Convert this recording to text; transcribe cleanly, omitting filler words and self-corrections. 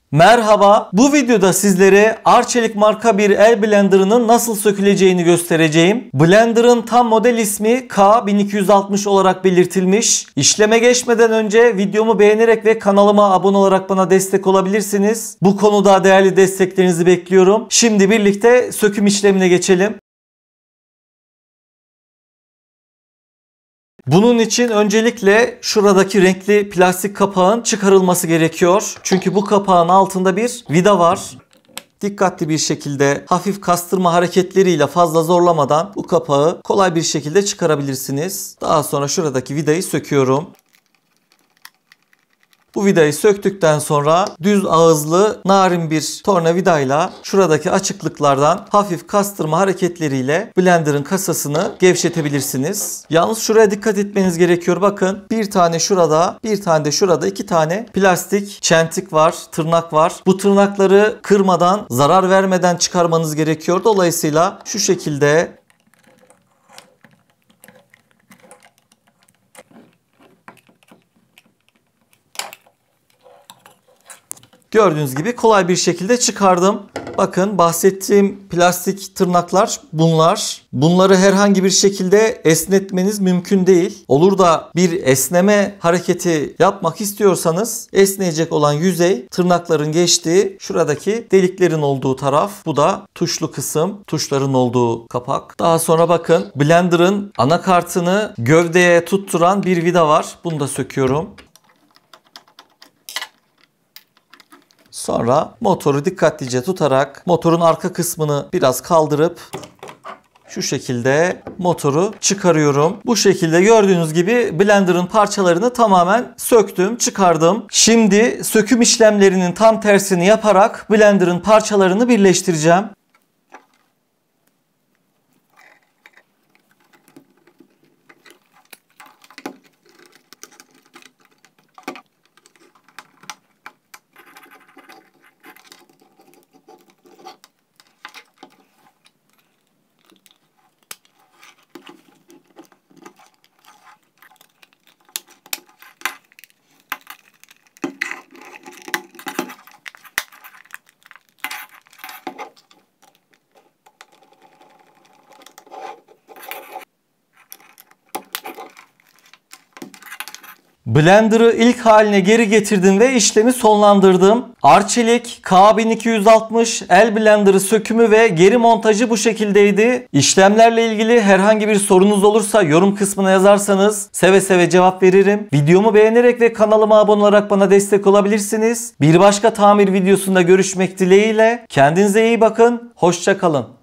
Merhaba, bu videoda sizlere Arçelik marka bir el blenderının nasıl söküleceğini göstereceğim. Blenderın tam model ismi K1260 olarak belirtilmiş. İşleme geçmeden önce videomu beğenerek ve kanalıma abone olarak bana destek olabilirsiniz. Bu konuda değerli desteklerinizi bekliyorum. Şimdi birlikte söküm işlemine geçelim. Bunun için öncelikle şuradaki renkli plastik kapağın çıkarılması gerekiyor. Çünkü bu kapağın altında bir vida var. Dikkatli bir şekilde hafif kastırma hareketleriyle fazla zorlamadan bu kapağı kolay bir şekilde çıkarabilirsiniz. Daha sonra şuradaki vidayı söküyorum. Bu vidayı söktükten sonra düz ağızlı narin bir tornavidayla şuradaki açıklıklardan hafif kastırma hareketleriyle blenderın kasasını gevşetebilirsiniz. Yalnız şuraya dikkat etmeniz gerekiyor. Bakın bir tane şurada, bir tane de şurada iki tane plastik çentik var, tırnak var. Bu tırnakları kırmadan, zarar vermeden çıkarmanız gerekiyor. Dolayısıyla şu şekilde gördüğünüz gibi kolay bir şekilde çıkardım. Bakın bahsettiğim plastik tırnaklar bunlar. Bunları herhangi bir şekilde esnetmeniz mümkün değil. Olur da bir esneme hareketi yapmak istiyorsanız esneyecek olan yüzey tırnakların geçtiği şuradaki deliklerin olduğu taraf. Bu da tuşlu kısım, tuşların olduğu kapak. Daha sonra bakın blenderın anakartını gövdeye tutturan bir vida var. Bunu da söküyorum. Sonra motoru dikkatlice tutarak motorun arka kısmını biraz kaldırıp şu şekilde motoru çıkarıyorum. Bu şekilde gördüğünüz gibi blenderın parçalarını tamamen söktüm, çıkardım. Şimdi söküm işlemlerinin tam tersini yaparak blenderın parçalarını birleştireceğim. Blender'ı ilk haline geri getirdim ve işlemi sonlandırdım. Arçelik K1260 el blenderı sökümü ve geri montajı bu şekildeydi. İşlemlerle ilgili herhangi bir sorunuz olursa yorum kısmına yazarsanız seve seve cevap veririm. Videomu beğenerek ve kanalıma abone olarak bana destek olabilirsiniz. Bir başka tamir videosunda görüşmek dileğiyle. Kendinize iyi bakın. Hoşça kalın.